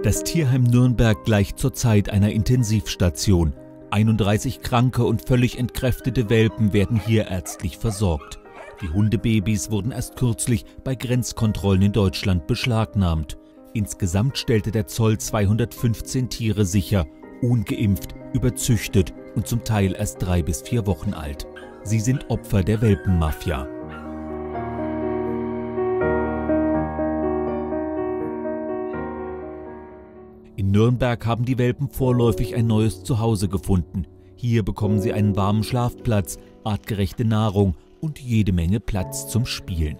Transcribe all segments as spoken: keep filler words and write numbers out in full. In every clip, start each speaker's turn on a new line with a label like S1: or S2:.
S1: Das Tierheim Nürnberg gleicht zurzeit einer Intensivstation. einunddreißig kranke und völlig entkräftete Welpen werden hier ärztlich versorgt. Die Hundebabys wurden erst kürzlich bei Grenzkontrollen in Deutschland beschlagnahmt. Insgesamt stellte der Zoll zweihundertfünfzehn Tiere sicher, ungeimpft, überzüchtet und zum Teil erst drei bis vier Wochen alt. Sie sind Opfer der Welpenmafia. In Nürnberg haben die Welpen vorläufig ein neues Zuhause gefunden. Hier bekommen sie einen warmen Schlafplatz, artgerechte Nahrung und jede Menge Platz zum Spielen.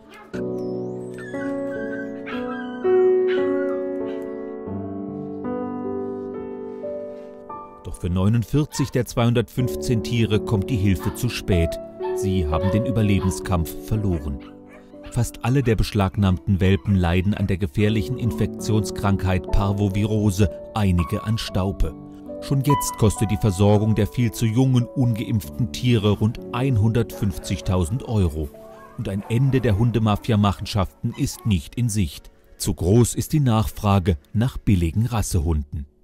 S1: Doch für neunundvierzig der zweihundertfünfzehn Tiere kommt die Hilfe zu spät. Sie haben den Überlebenskampf verloren. Fast alle der beschlagnahmten Welpen leiden an der gefährlichen Infektionskrankheit Parvovirose, einige an Staupe. Schon jetzt kostet die Versorgung der viel zu jungen, ungeimpften Tiere rund hundertfünfzigtausend Euro. Und ein Ende der Hundemafia-Machenschaften ist nicht in Sicht. Zu groß ist die Nachfrage nach billigen Rassehunden.